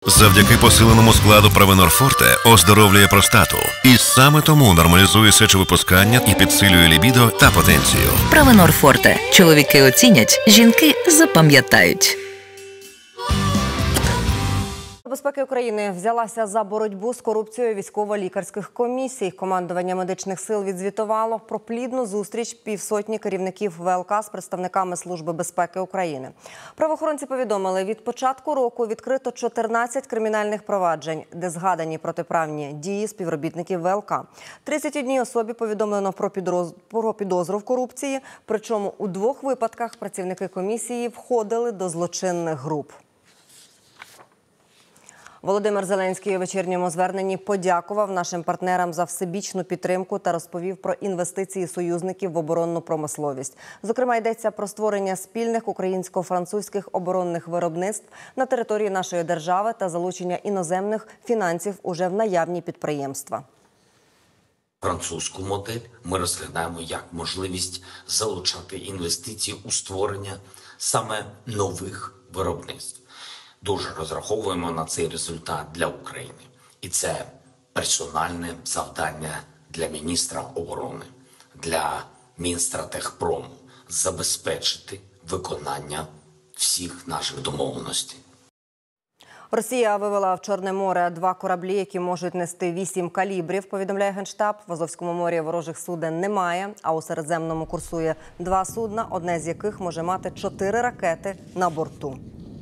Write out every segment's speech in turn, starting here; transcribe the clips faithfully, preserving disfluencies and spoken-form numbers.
Завдяки посиленому складу Провенор Форте оздоровлює простату. І саме тому нормалізує сечовипускання і підсилює лібідо та потенцію. Провенор Форте. Чоловіки оцінять, жінки запам'ятають. Безпеки України взялася за боротьбу з корупцією військово-лікарських комісій. Командування медичних сил відзвітувало про плідну зустріч півсотні керівників ВЛК з представниками Служби безпеки України. Правоохоронці повідомили, від початку року відкрито чотирнадцять кримінальних проваджень, де згадані протиправні дії співробітників ВЛК. тридцять одній особі повідомлено про, підроз... про підозру в корупції, причому у двох випадках працівники комісії входили до злочинних груп. Володимир Зеленський у вечірньому зверненні подякував нашим партнерам за всебічну підтримку та розповів про інвестиції союзників в оборонну промисловість. Зокрема, йдеться про створення спільних українсько-французьких оборонних виробництв на території нашої держави та залучення іноземних фінансів уже в наявні підприємства. Французьку модель ми розглядаємо як можливість залучати інвестиції у створення саме нових виробництв. Дуже розраховуємо на цей результат для України. І це персональне завдання для міністра оборони, для Мінстратегпрому – забезпечити виконання всіх наших домовленостей. Росія вивела в Чорне море два кораблі, які можуть нести вісім калібрів, повідомляє Генштаб. В Азовському морі ворожих суден немає, а у Середземному курсує два судна, одне з яких може мати чотири ракети на борту.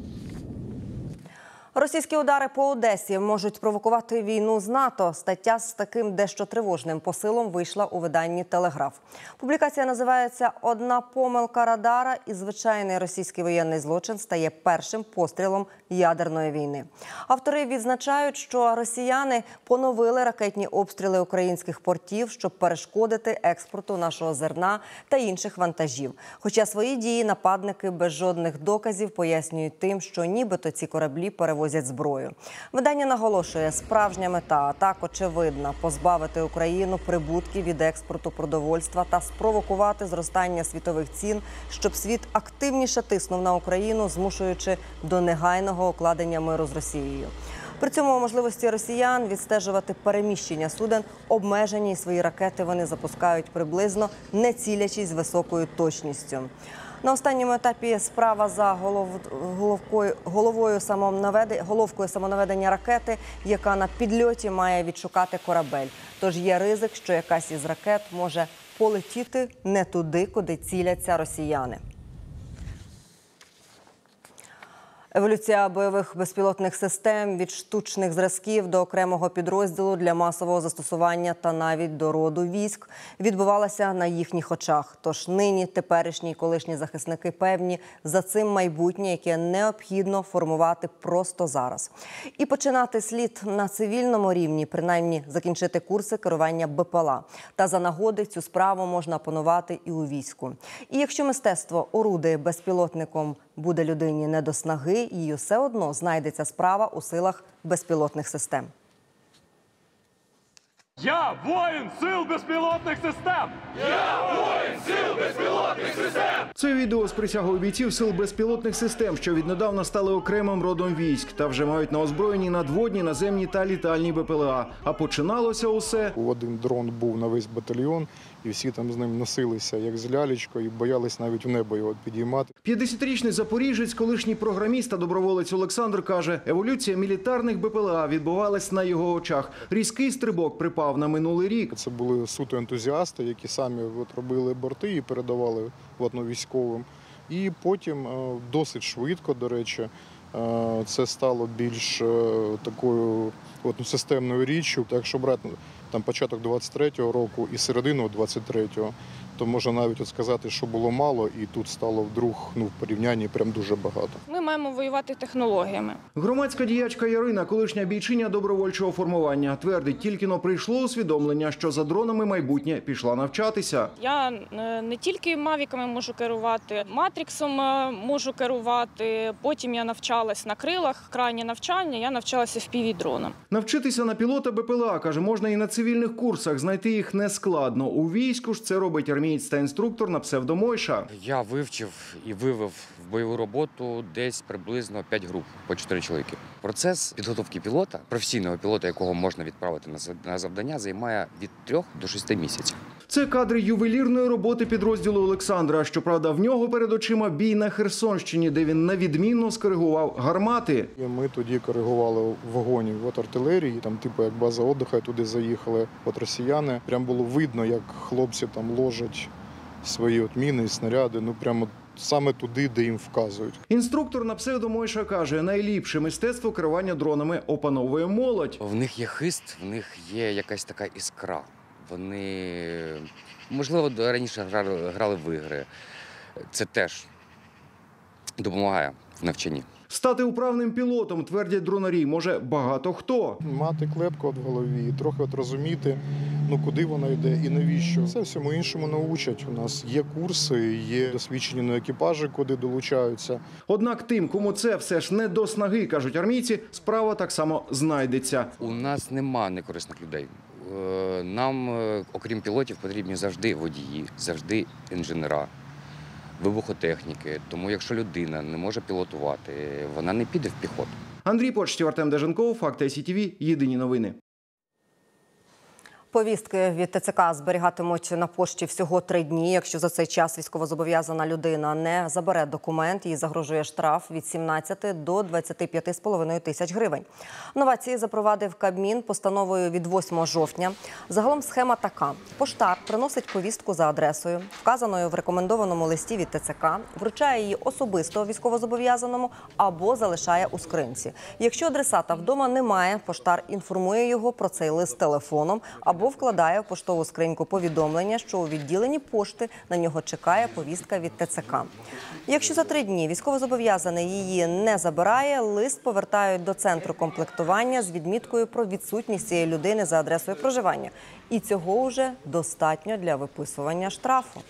Російські удари по Одесі можуть провокувати війну з НАТО. Стаття з таким дещо тривожним посилом вийшла у виданні «Телеграф». Публікація називається «Одна помилка радара і звичайний російський воєнний злочин стає першим пострілом ядерної війни». Автори відзначають, що росіяни поновили ракетні обстріли українських портів, щоб перешкодити експорту нашого зерна та інших вантажів. Хоча свої дії нападники без жодних доказів пояснюють тим, що нібито ці кораблі перевозять возять зброю. Видання наголошує, справжня мета атак очевидна – позбавити Україну прибутків від експорту продовольства та спровокувати зростання світових цін, щоб світ активніше тиснув на Україну, змушуючи до негайного укладення миру з Росією. При цьому можливості росіян відстежувати переміщення суден обмежені, і свої ракети вони запускають приблизно, не цілячись з високою точністю. На останньому етапі справа за голов... головкою... головою самонавед... головкою самонаведення ракети, яка на підльоті має відшукати корабель. Тож є ризик, що якась із ракет може полетіти не туди, куди ціляться росіяни. Еволюція бойових безпілотних систем від штучних зразків до окремого підрозділу для масового застосування та навіть до роду військ відбувалася на їхніх очах. Тож нині теперішні і колишні захисники певні за цим майбутнє, яке необхідно формувати просто зараз. І починати слід на цивільному рівні, принаймні закінчити курси керування БПЛА. Та за нагоди цю справу можна опанувати і у війську. І якщо мистецтво орудує безпілотником буде людині не до снаги, їй все одно знайдеться справа у силах безпілотних систем. Я воїн сил безпілотних систем! Я воїн сил безпілотних систем! Це відео з присягою бійців сил безпілотних систем, що віднедавна стали окремим родом військ та вже мають на озброєнні надводні, наземні та літальні БПЛА. А починалося усе. Один дрон був на весь батальйон, і всі там з ним носилися, як з лялечкою, і боялись навіть в небо його підіймати. п'ятдесятирічний запоріжець, колишній програміст та доброволець Олександр каже, еволюція мілітарних БПЛА відбувалась на його очах. Різкий стрибок припав на минулий рік. Це були суто ентузіасти, які самі от робили борти і передавали от, ну, військовим. І потім досить швидко, до речі, це стало більш такою от, ну, системною річчю. Якщо брати там, початок двадцять третього року і середину двадцять третього, то можна навіть от сказати, що було мало, і тут стало вдруг ну, в порівнянні прям дуже багато. Ми маємо воювати технологіями. Громадська діячка Ярина, колишня бійчиня добровольчого формування, твердить, тільки-но прийшло усвідомлення, що за дронами майбутнє пішла навчатися. Я не тільки мавіками можу керувати, матриксом можу керувати, потім я навчалась на крилах, крайнє навчання, я навчалася еф пі ві-дроном. Навчитися на пілота БПЛА, каже, можна і на цивільних курсах, знайти їх не складно. У війську ж це робить армійський армієць та інструктор на псевдо Мойша. Я вивчив і вивів в бойову роботу десь приблизно п'ять груп по чотири чоловіки. Процес підготовки пілота, професійного пілота, якого можна відправити на завдання, займає від трьох до шести місяців. Це кадри ювелірної роботи підрозділу Олександра. Щоправда, в нього перед очима бій на Херсонщині, де він невідмінно скоригував гармати. Ми тоді коригували вогонь від артилерії, там типу як база відпочинку, туди заїхали от росіяни. Прям було видно, як хлопці там ложать свої от міни і снаряди, ну прямо саме туди, де їм вказують. Інструктор на псевдо Мойша каже, найліпше мистецтво керування дронами опановує молодь. В них є хист, в них є якась така іскра. Вони, можливо, раніше грали, грали в ігри. Це теж допомагає в навчанні. Стати управним пілотом, твердять дронарі, може багато хто. Мати клепку от в голові, трохи от розуміти, ну куди вона йде і навіщо. Це всьому іншому научать. У нас є курси, є досвідчені на екіпажі, куди долучаються. Однак тим, кому це все ж не до снаги, кажуть армійці, справа так само знайдеться. У нас нема некорисних людей. Нам, окрім пілотів, потрібні завжди водії, завжди інженера, вибухотехніки. Тому якщо людина не може пілотувати, вона не піде в піхоту. Андрій Почтів, Артем Деженков, Факти Ай Сі Ті Ві, єдині новини. Повістки від Те Це Ка зберігатимуть на пошті всього три дні. Якщо за цей час військовозобов'язана людина не забере документ, їй загрожує штраф від сімнадцяти до двадцяти п'яти з половиною тисяч гривень. Новації запровадив Кабмін постановою від восьмого жовтня. Загалом схема така. Поштар приносить повістку за адресою, вказаною в рекомендованому листі від Те Це Ка, вручає її особисто військовозобов'язаному або залишає у скринці. Якщо адресата вдома немає, поштар інформує його про цей лист телефоном або або вкладає в поштову скриньку повідомлення, що у відділенні пошти на нього чекає повістка від Те Це Ка. Якщо за три дні військовозобов'язаний її не забирає, лист повертають до центру комплектування з відміткою про відсутність цієї людини за адресою проживання. І цього вже достатньо для виписування штрафу.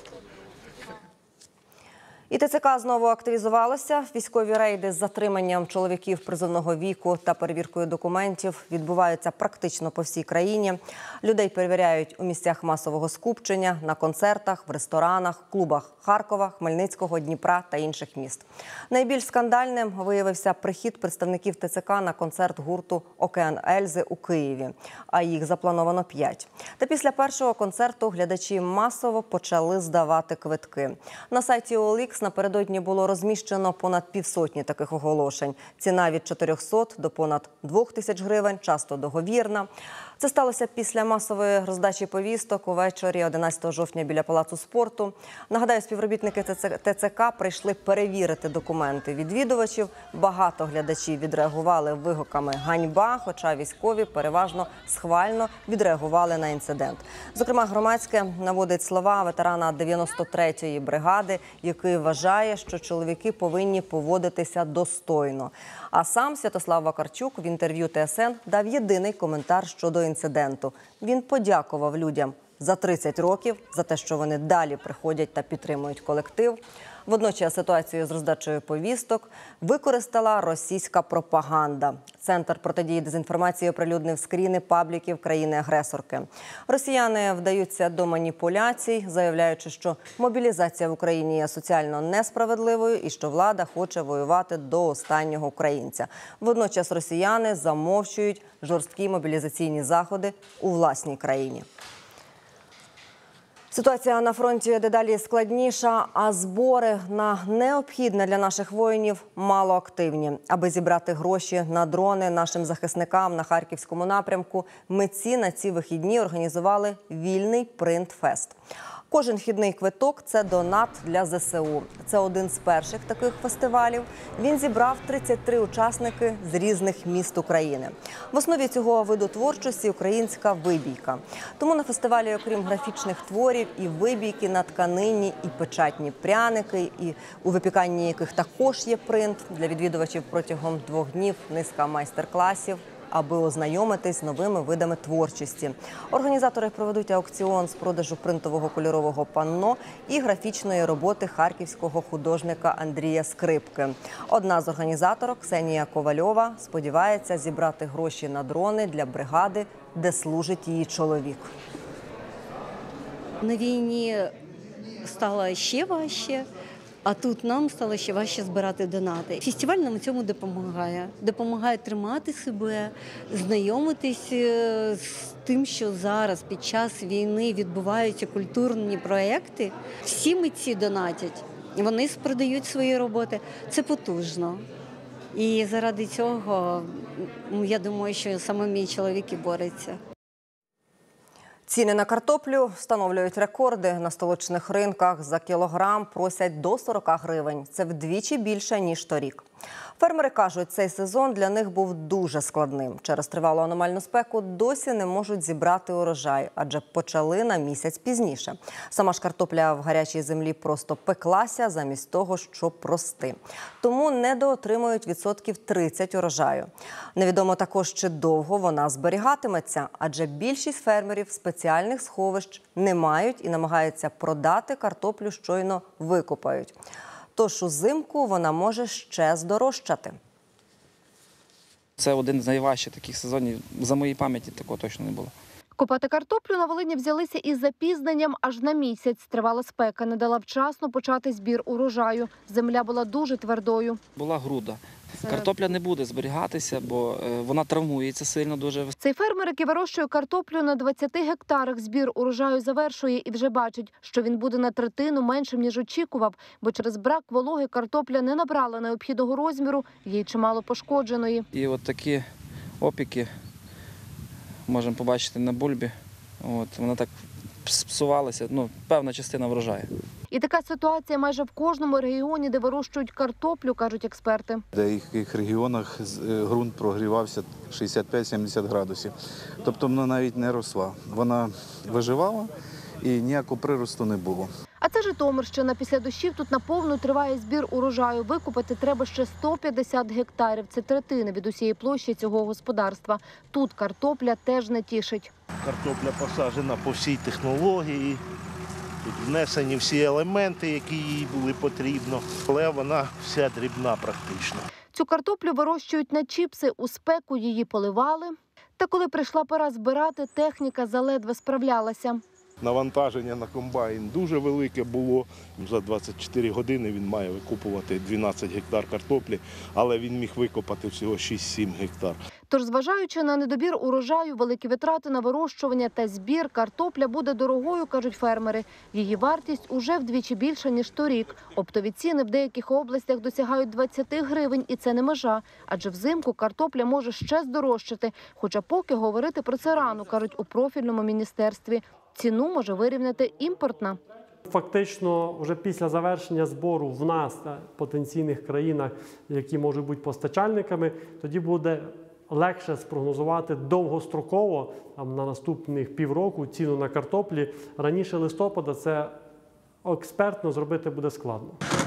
І Те Це Ка знову активізувалося. Військові рейди з затриманням чоловіків призовного віку та перевіркою документів відбуваються практично по всій країні. Людей перевіряють у місцях масового скупчення, на концертах, в ресторанах, клубах Харкова, Хмельницького, Дніпра та інших міст. Найбільш скандальним виявився прихід представників Те Це Ка на концерт гурту «Океан Ельзи» у Києві, а їх заплановано п'ять. Та після першого концерту глядачі масово почали здавати квитки. На сайті О Ел Ікс напередодні було розміщено понад півсотні таких оголошень. Ціна від чотирьохсот до понад двох тисяч гривень, часто договірна. Це сталося після масової роздачі повісток увечері одинадцятого жовтня біля Палацу спорту. Нагадаю, співробітники Те Це Ка прийшли перевірити документи відвідувачів. Багато глядачів відреагували вигуками «ганьба», хоча військові переважно схвально відреагували на інцидент. Зокрема, громадське наводить слова ветерана дев'яносто третьої бригади, який вважає, що чоловіки повинні поводитися достойно. А сам Святослав Вакарчук в інтерв'ю Те Ес Ен дав єдиний коментар щодо інциденту. Він подякував людям за тридцять років, за те, що вони далі приходять та підтримують колектив. Водночас ситуацію з роздачею повісток використала російська пропаганда. Центр протидії дезінформації оприлюднив скріни пабліків країни-агресорки. Росіяни вдаються до маніпуляцій, заявляючи, що мобілізація в Україні є соціально несправедливою і що влада хоче воювати до останнього українця. Водночас росіяни замовчують жорсткі мобілізаційні заходи у власній країні. Ситуація на фронті дедалі складніша, а збори на необхідне для наших воїнів мало активні. Аби зібрати гроші на дрони нашим захисникам на Харківському напрямку, митці на ці вихідні організували вільний принт-фест. Кожен вхідний квиток – це донат для Зе Се У. Це один з перших таких фестивалів. Він зібрав тридцять три учасники з різних міст України. В основі цього виду творчості – українська вибійка. Тому на фестивалі, окрім графічних творів, і вибійки на тканині, і печатні пряники, і у випіканні яких також є принт. Для відвідувачів протягом двох днів низка майстер-класів, аби ознайомитись з новими видами творчості. Організатори проведуть аукціон з продажу принтового кольорового панно і графічної роботи харківського художника Андрія Скрипки. Одна з організаторок, Ксенія Ковальова, сподівається зібрати гроші на дрони для бригади, де служить її чоловік. На війні стало ще важче, а тут нам стало ще важче збирати донати. Фестиваль нам у цьому допомагає. Допомагає тримати себе, знайомитись з тим, що зараз під час війни відбуваються культурні проекти. Всі митці донатять, вони продають свої роботи. Це потужно. І заради цього, я думаю, що саме мій чоловік і бореться. Ціни на картоплю встановлюють рекорди. На столичних ринках за кілограм просять до сорока гривень. Це вдвічі більше, ніж торік. Фермери кажуть, цей сезон для них був дуже складним. Через тривалу аномальну спеку досі не можуть зібрати урожай, адже почали на місяць пізніше. Сама ж картопля в гарячій землі просто пеклася замість того, щоб рости. Тому недоотримують відсотків тридцять урожаю. Невідомо також, чи довго вона зберігатиметься, адже більшість фермерів спеціальних сховищ не мають і намагаються продати картоплю, щойно викопають. Тож узимку вона може ще здорожчати. Це один з найважчих таких сезонів. За моїй пам'яті такого точно не було. Копати картоплю на Волині взялися із запізненням аж на місяць. Тривала спека, не дала вчасно почати збір урожаю. Земля була дуже твердою. Була груда. Картопля не буде зберігатися, бо вона травмується сильно дуже. Цей фермер, який вирощує картоплю на двадцяти гектарах, збір урожаю завершує і вже бачить, що він буде на третину меншим, ніж очікував, бо через брак вологи картопля не набрала необхідного розміру, їй чимало пошкодженої. І от такі опіки можемо побачити на бульбі. От, вона так псувалася, ну, певна частина врожаю. І така ситуація майже в кожному регіоні, де вирощують картоплю, кажуть експерти. В деяких регіонах ґрунт прогрівався шістдесят п'ять - сімдесят градусів. Тобто вона навіть не росла. Вона виживала і ніякого приросту не було. А це Житомирщина. Після дощів тут наповну триває збір урожаю. Викопати треба ще сто п'ятдесят гектарів. Це третина від усієї площі цього господарства. Тут картопля теж не тішить. Картопля посаджена по всій технології. Тут внесені всі елементи, які їй були потрібні, але вона вся дрібна практично. Цю картоплю вирощують на чіпси, у спеку її поливали. Та коли прийшла пора збирати, техніка заледве справлялася. Навантаження на комбайн дуже велике було. За двадцять чотири години він має викопувати дванадцять гектар картоплі, але він міг викопати всього шість - сім гектар. Тож, зважаючи на недобір урожаю, великі витрати на вирощування та збір, картопля буде дорогою, кажуть фермери. Її вартість уже вдвічі більша, ніж торік. Оптові ціни в деяких областях досягають двадцяти гривень, і це не межа. Адже взимку картопля може ще здорожчати. Хоча поки говорити про це рано, кажуть у профільному міністерстві. Ціну може вирівняти імпортна. Фактично, вже після завершення збору в нас, потенційних країнах, які можуть бути постачальниками, тоді буде легше спрогнозувати довгостроково, там, на наступних півроку, ціну на картоплі. Раніше листопада це експертно зробити буде складно.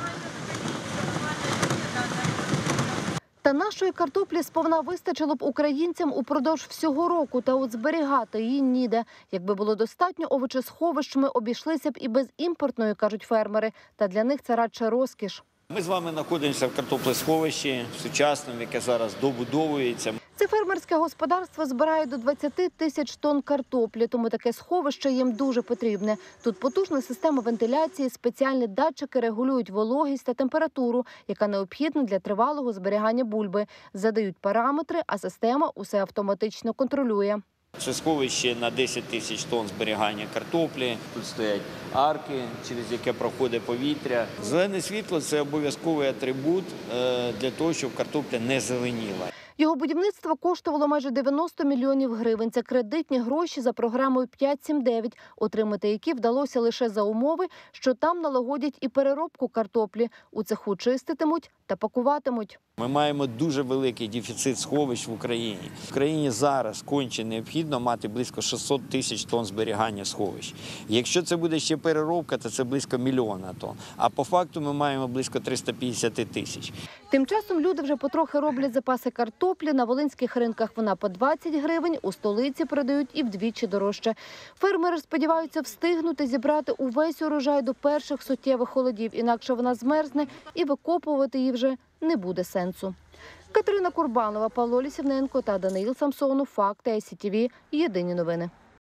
Та нашої картоплі сповна вистачило б українцям упродовж всього року, та от зберігати її ніде. Якби було достатньо овочесховищ, ми обійшлися б і без імпортної, кажуть фермери. Та для них це радше розкіш. Ми з вами знаходимося в картоплесховищі сучасному, яке зараз добудовується. Це фермерське господарство збирає до двадцяти тисяч тонн картоплі, тому таке сховище їм дуже потрібне. Тут потужна система вентиляції, спеціальні датчики регулюють вологість та температуру, яка необхідна для тривалого зберігання бульби. Задають параметри, а система усе автоматично контролює. Це сховище на десять тисяч тонн зберігання картоплі. Тут стоять арки, через яке проходить повітря. Зелене світло – це обов'язковий атрибут для того, щоб картопля не зеленіла. Його будівництво коштувало майже дев'яносто мільйонів гривень. Це кредитні гроші за програмою п'ять сім дев'ять, отримати які вдалося лише за умови, що там налагодять і переробку картоплі. У цеху чиститимуть та пакуватимуть. Ми маємо дуже великий дефіцит сховищ в Україні. В Україні зараз конче необхідно мати близько шістсот тисяч тонн зберігання сховищ. Якщо це буде ще переробка, то це близько мільйона тонн. А по факту ми маємо близько триста п'ятдесят тисяч. Тим часом люди вже потрохи роблять запаси картоплі. На волинських ринках вона по двадцять гривень, у столиці продають і вдвічі дорожче. Фермери сподіваються встигнути зібрати увесь урожай до перших суттєвих холодів, інакше вона змерзне і викопувати її вже не буде сенсу. Катерина Курбанова, Павло Лісівненко та Даниїл Самсонов. Факти ай сі ті ві. Єдині новини.